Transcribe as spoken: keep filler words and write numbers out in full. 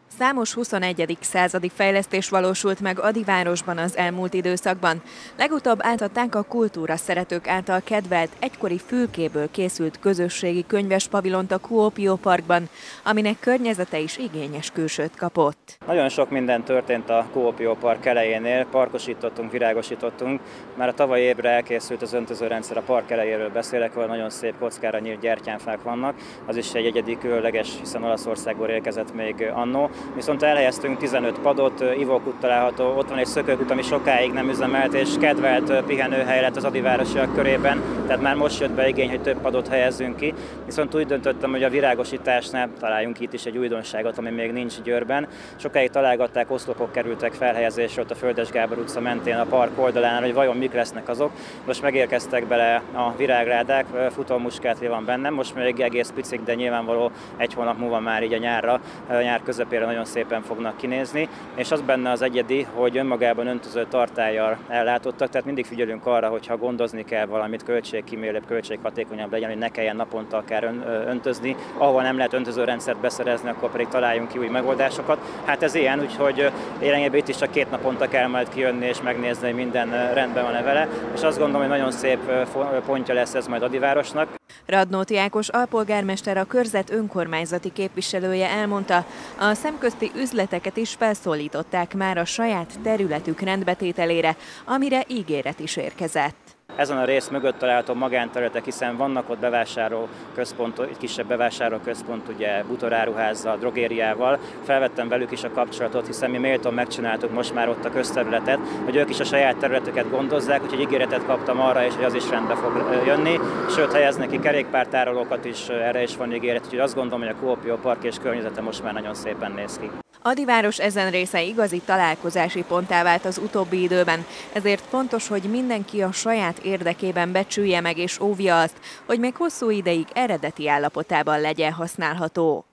Számos huszonegyedik századi fejlesztés valósult meg Adivárosban az elmúlt időszakban. Legutóbb átadták a kultúra szeretők által kedvelt, egykori fülkéből készült közösségi könyves pavilont a Kuopió Parkban, aminek környezete is igényes külsőt kapott. Nagyon sok minden történt a Kuopió Park elejénél, parkosítottunk, virágosítottunk. Már a tavalyi évre elkészült az öntözőrendszer, a park elejéről beszélek, ahol nagyon szép kockára nyílt gyertyánfák vannak. Az is egy egyedi különleges, hiszen Olaszországból érkezett még annó. Viszont elhelyeztünk tizenöt padot, ivókút található, ott van egy szökőkút, ami sokáig nem üzemelt, és kedvelt pihenőhely lett az adivárosiak körében, tehát már most jött be igény, hogy több padot helyezzünk ki. Viszont úgy döntöttem, hogy a virágosításnál találjunk itt is egy újdonságot, ami még nincs Győrben. Sokáig találgatták, oszlopok kerültek felhelyezésre ott a Földes Gábor utca mentén a park oldalán, hogy vajon mik lesznek azok. Most megérkeztek bele a virágrádák, futómuskátli van benne, most még egész picik, de nyilvánvaló egy hónap múlva már így a nyárra, a nyár közepére nagyon szépen fognak kinézni, és az benne az egyedi, hogy önmagában öntöző tartállyal ellátottak, tehát mindig figyelünk arra, hogy ha gondozni kell valamit, költségkímélőbb, költséghatékonyabb legyen, hogy ne kelljen naponta akár öntözni, ahol nem lehet öntözőrendszert beszerezni, akkor pedig találjunk ki új megoldásokat. Hát ez ilyen, úgyhogy lényegében itt is csak két naponta kell majd kijönni és megnézni, hogy minden rendben van-e vele, és azt gondolom, hogy nagyon szép pontja lesz ez majd Adivárosnak. Radnóti Ákos alpolgármester, a körzet önkormányzati képviselője elmondta, a szemközti üzleteket is felszólították már a saját területük rendbetételére, amire ígéret is érkezett. Ezen a rész mögött található magánterületek, hiszen vannak ott bevásárlóközpont, egy kisebb bevásárlóközpont, ugye bútoráruházzal, drogériával. Felvettem velük is a kapcsolatot, hiszen mi méltón megcsináltuk most már ott a közterületet, hogy ők is a saját területüket gondozzák, úgyhogy ígéretet kaptam arra is, hogy az is rendbe fog jönni. Sőt, helyeznek ki kerékpártárolókat is, erre is van ígéret, úgyhogy azt gondolom, hogy a Kuopió Park és környezete most már nagyon szépen néz ki. Adiváros ezen része igazi találkozási ponttá vált az utóbbi időben, ezért fontos, hogy mindenki a saját érdekében becsülje meg és óvja azt, hogy még hosszú ideig eredeti állapotában legyen használható.